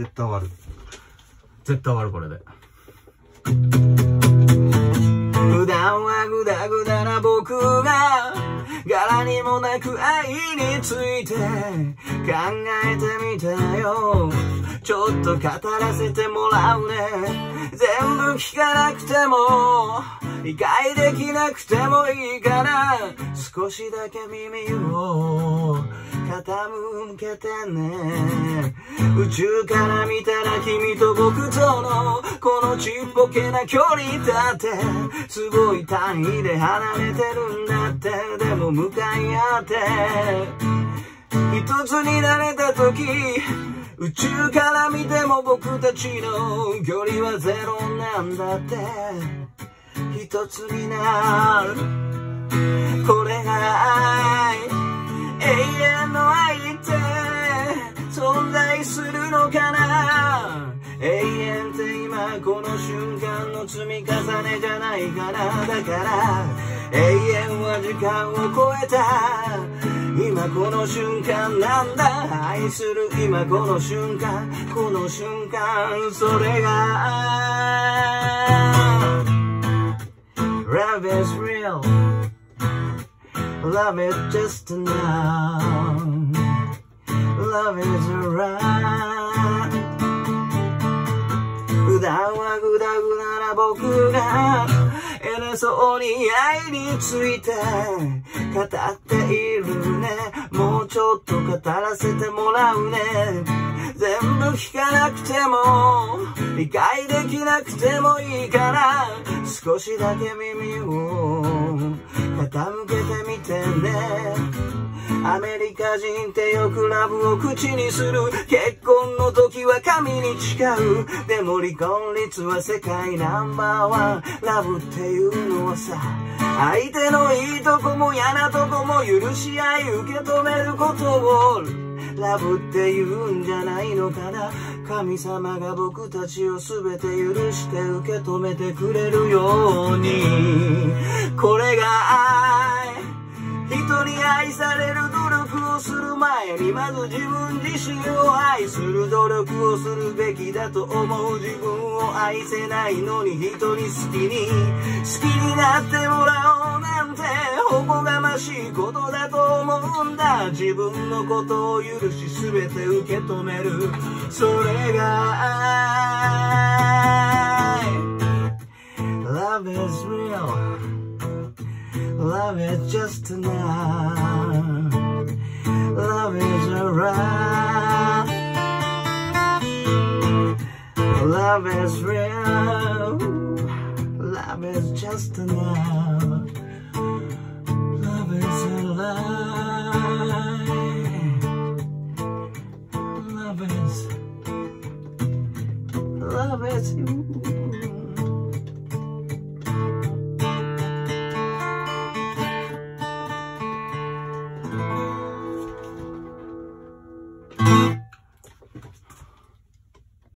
絶対終わる。絶対終わる、これで。普段はグダグダな僕が柄にもなく愛について考えてみたよ。ちょっと語らせてもらうね。全部聞かなくても理解できなくてもいいから少しだけ耳を傾けてね。宇宙から見たら君と僕とのこのちっぽけな距離だってすごい単位で離れてるんだって。でも向かい合って一つになれた時宇宙から見ても僕たちの距離はゼロなんだって。一つになるこれが愛、永遠の愛って存在するのかな。永遠って今この瞬間の積み重ねじゃないかな。だから永遠は時間を超えた今この瞬間なんだ。愛する今この瞬間、この瞬間、それがLove is real, love is just now, love is right。 普段はグダグダな僕が偉そうに愛について語っているね。もうちょっと語らせてもらうね。全部聞かなくても理解できなくてもいいから少しだけ耳を傾けてみてね。アメリカ人ってよくラブを口にする。結婚の時は神に誓う。でも離婚率は世界ナンバーワン。ラブっていうのはさ、相手のいいとこも嫌なとこも許し合い受け止めることをラブって言うんじゃないのかな。神様が僕たちを全て許して受け止めてくれるように。これが愛。人に愛される努力をする前にまず自分自身を愛する努力をするべきだと思う。自分を愛せないのに人に好きになってもらおうなんておこがましいことだと思うんだ。自分のことを許し全て受け止める、それが愛。 Love is real, love is just now, love is alright, love is real, love is just now, love is alright, love is you.